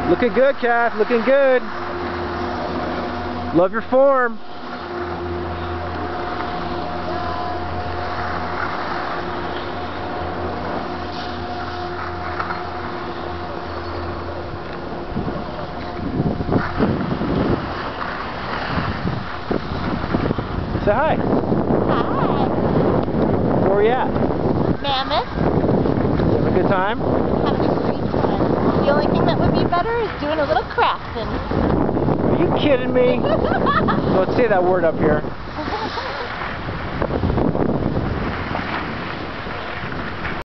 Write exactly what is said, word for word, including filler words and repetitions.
Looking good, Kath. Looking good. Love your form. Say hi. Hi. Where are you at? Mammoth. You have a good time? Having a great time. The only thing that would be better is doing a little crafting. Are you kidding me? Don't say that word up here.